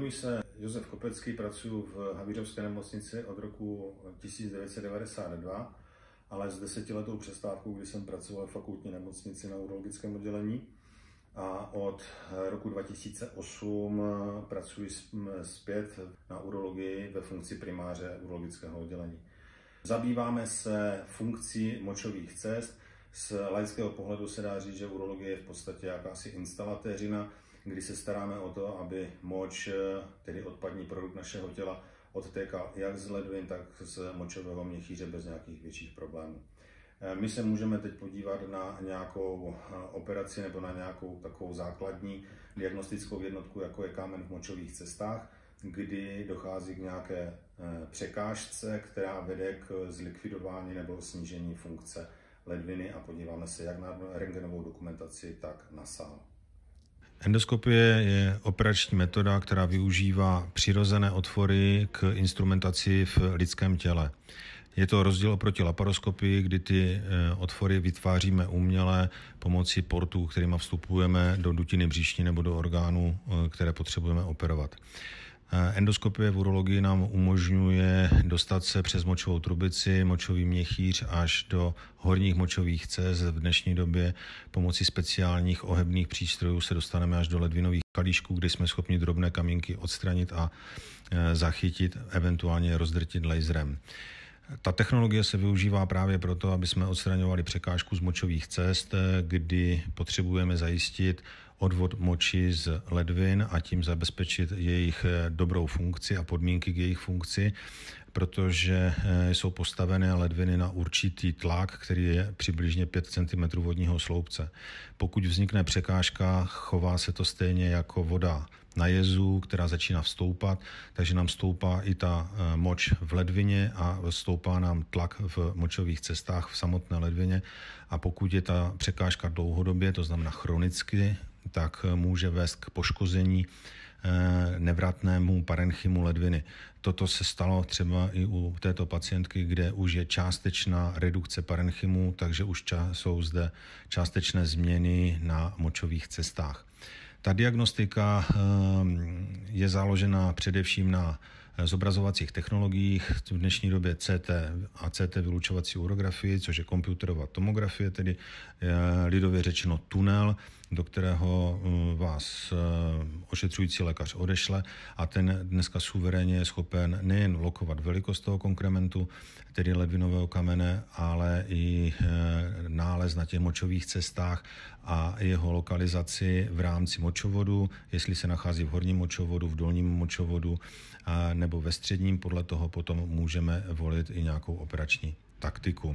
Jmenuji se Josef Kopecký, pracuji v Havířovské nemocnici od roku 1992, ale s 10letou přestávkou, kdy jsem pracoval v fakultní nemocnici na urologickém oddělení. A od roku 2008 pracuji zpět na urologii ve funkci primáře urologického oddělení. Zabýváme se funkcí močových cest. Z laického pohledu se dá říct, že urologie je v podstatě jakási instalatéřina, kdy se staráme o to, aby moč, tedy odpadní produkt našeho těla, odtékal jak z ledvin, tak z močového měchýře bez nějakých větších problémů. My se můžeme teď podívat na nějakou operaci nebo na nějakou takovou základní diagnostickou jednotku, jako je kámen v močových cestách, kdy dochází k nějaké překážce, která vede k zlikvidování nebo snížení funkce ledviny, a podíváme se jak na rentgenovou dokumentaci, tak na sál. Endoskopie je operační metoda, která využívá přirozené otvory k instrumentaci v lidském těle. Je to rozdíl oproti laparoskopii, kdy ty otvory vytváříme uměle pomocí portů, kterými vstupujeme do dutiny břišní nebo do orgánů, které potřebujeme operovat. Endoskopie v urologii nám umožňuje dostat se přes močovou trubici, močový měchýř až do horních močových cest. V dnešní době pomocí speciálních ohebných přístrojů se dostaneme až do ledvinových kalíšků, kde jsme schopni drobné kamínky odstranit a zachytit, eventuálně rozdrtit laserem. Ta technologie se využívá právě proto, aby jsme odstraňovali překážku z močových cest, kdy potřebujeme zajistit odvod moči z ledvin a tím zabezpečit jejich dobrou funkci a podmínky k jejich funkci, protože jsou postavené ledviny na určitý tlak, který je přibližně 5 cm vodního sloupce. Pokud vznikne překážka, chová se to stejně jako voda na jezu, která začíná vstoupat, takže nám stoupá i ta moč v ledvině a stoupá nám tlak v močových cestách v samotné ledvině. A pokud je ta překážka dlouhodobě, to znamená chronicky, tak může vést k poškození nevratnému parenchymu ledviny. Toto se stalo třeba i u této pacientky, kde už je částečná redukce parenchymu, takže už jsou zde částečné změny na močových cestách. Ta diagnostika je založena především na zobrazovacích technologiích, v dnešní době CT a CT vylučovací urografii, což je komputerová tomografie, tedy lidově řečeno tunel, do kterého vás ošetřující lékař odešle, a ten dneska suverénně je schopen nejen lokovat velikost toho konkrementu, tedy ledvinového kamene, ale i nález na těch močových cestách a jeho lokalizaci v rámci močovodu, jestli se nachází v horním močovodu, v dolním močovodu nebo ve středním. Podle toho potom můžeme volit i nějakou operační taktiku.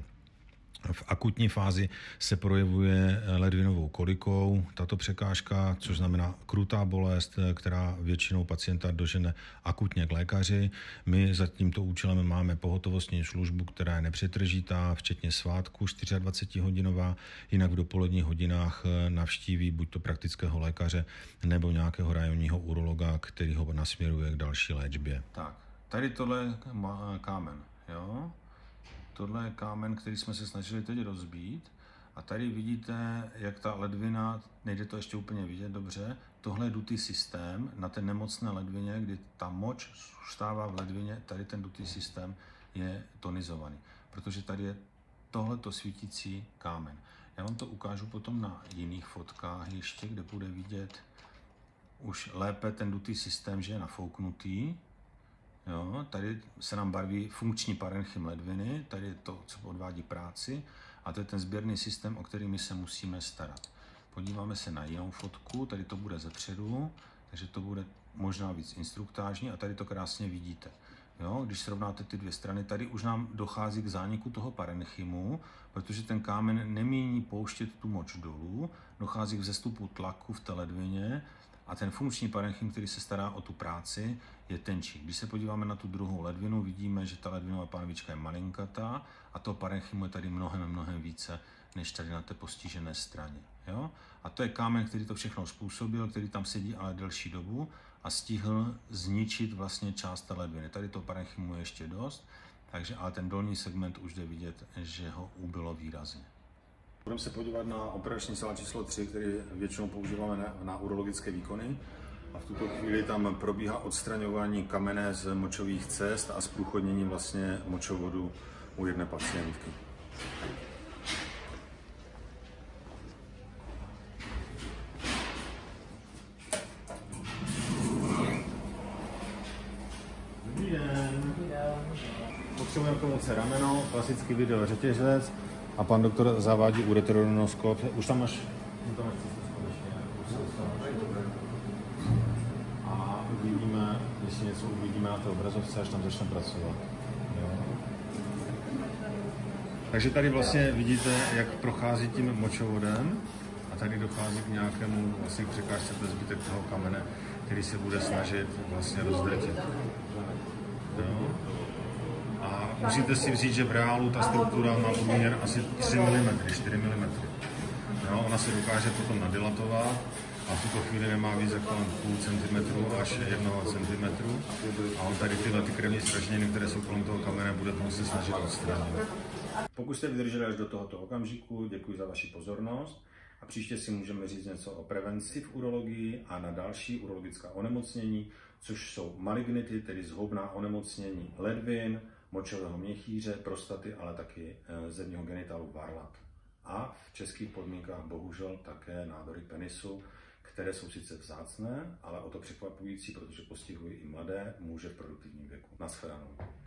V akutní fázi se projevuje ledvinovou kolikou tato překážka, což znamená krutá bolest, která většinou pacienta dožene akutně k lékaři. My za tímto účelem máme pohotovostní službu, která je nepřetržitá, včetně svátku 24hodinová, jinak v dopoledních hodinách navštíví buď to praktického lékaře nebo nějakého rajonního urologa, který ho nasměruje k další léčbě. Tak, tady tohle je kámen, jo? Tohle je kámen, který jsme se snažili teď rozbít, a tady vidíte, jak ta ledvina, nejde to ještě úplně vidět dobře, tohle je dutý systém na té nemocné ledvině, kdy ta moč zůstává v ledvině, tady ten dutý systém je tonizovaný, protože tady je tohleto svítící kámen. Já vám to ukážu potom na jiných fotkách ještě, kde bude vidět už lépe ten dutý systém, že je nafouknutý. Jo, tady se nám barví funkční parenchym ledviny, tady je to, co odvádí práci, a to je ten sběrný systém, o který my se musíme starat. Podíváme se na jinou fotku, tady to bude zepředu, takže to bude možná víc instruktážní, a tady to krásně vidíte. Jo, když srovnáte ty dvě strany, tady už nám dochází k zániku toho parenchymu, protože ten kámen nemíní pouštět tu moč dolů, dochází k vzestupu tlaku v té ledvině, a ten funkční parenchym, který se stará o tu práci, je tenčí. Když se podíváme na tu druhou ledvinu, vidíme, že ta ledvinová pánvička je malinkatá a toho parenchymu je tady mnohem více, než tady na té postižené straně. Jo? A to je kámen, který to všechno způsobil, který tam sedí ale delší dobu a stihl zničit vlastně část té ledviny. Tady toho parenchymu je ještě dost, takže ale ten dolní segment už jde vidět, že ho ubylo výrazně. Budeme se podívat na operační sál číslo 3, který většinou používáme na urologické výkony. A v tuto chvíli tam probíhá odstraňování kamene z močových cest a zprůchodnění vlastně močovodu u jedné pacientky. Dobrý den. Potřebujeme pomoci rameno, klasický video řetězec a pan doktor zavádí ureteronoskop. Už tam máš a uvidíme, jestli něco uvidíme na té obrazovce, až tam začne pracovat. Jo. Takže tady vlastně vidíte, jak prochází tím močovodem a tady dochází k nějakému vlastně překážce, to je zbytek toho kamene, který se bude snažit vlastně rozdrtit. Jo. A musíte si vzít, že v reálu ta struktura má průměr asi 3 mm, 4 mm. Jo, ona se dokáže potom nadilatovat a v tuto chvíli nemá víc jako 0,5 cm až 1 cm. A on tady tyhle krevní zraženiny, které jsou kolem toho kamene, bude to se snažit odstranit. Pokud jste vydrželi až do tohoto okamžiku, děkuji za vaši pozornost a příště si můžeme říct něco o prevenci v urologii a na další urologická onemocnění, což jsou malignity, tedy zhoubná onemocnění ledvin, močového měchýře, prostaty, ale taky zevního genitálu varlat. A v českých podmínkách bohužel také nádory penisu, které jsou sice vzácné, ale o to překvapující, protože postihují i mladé muže v produktivním věku. Naschledanou.